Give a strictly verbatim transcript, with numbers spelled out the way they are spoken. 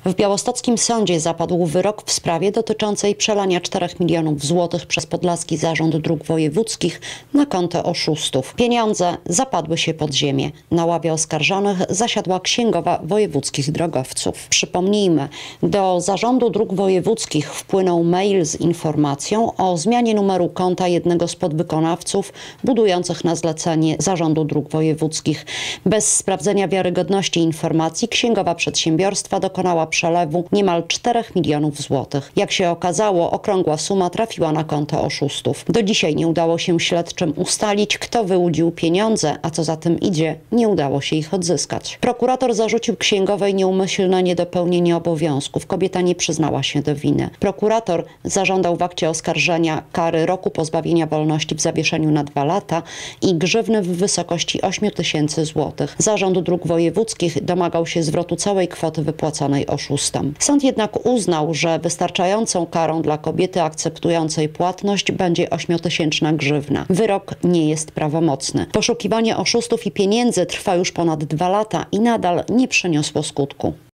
W białostockim sądzie zapadł wyrok w sprawie dotyczącej przelania czterech milionów złotych przez Podlaski Zarząd Dróg Wojewódzkich na konto oszustów. Pieniądze zapadły się pod ziemię. Na ławie oskarżonych zasiadła księgowa wojewódzkich drogowców. Przypomnijmy, do Zarządu Dróg Wojewódzkich wpłynął mail z informacją o zmianie numeru konta jednego z podwykonawców budujących na zlecenie Zarządu Dróg Wojewódzkich. Bez sprawdzenia wiarygodności informacji księgowa przedsiębiorstwa dokonała przelewu niemal czterech milionów złotych. Jak się okazało, okrągła suma trafiła na konto oszustów. Do dzisiaj nie udało się śledczym ustalić, kto wyłudził pieniądze, a co za tym idzie, nie udało się ich odzyskać. Prokurator zarzucił księgowej nieumyślne niedopełnienie obowiązków. Kobieta nie przyznała się do winy. Prokurator zażądał w akcie oskarżenia kary roku pozbawienia wolności w zawieszeniu na dwa lata i grzywny w wysokości ośmiu tysięcy złotych. Zarząd Dróg Wojewódzkich domagał się zwrotu całej kwoty wypłaconej oszustom. Sąd jednak uznał, że wystarczającą karą dla kobiety akceptującej płatność będzie ośmiotysięczna grzywna. Wyrok nie jest prawomocny. Poszukiwanie oszustów i pieniędzy trwa już ponad dwa lata i nadal nie przyniosło skutku.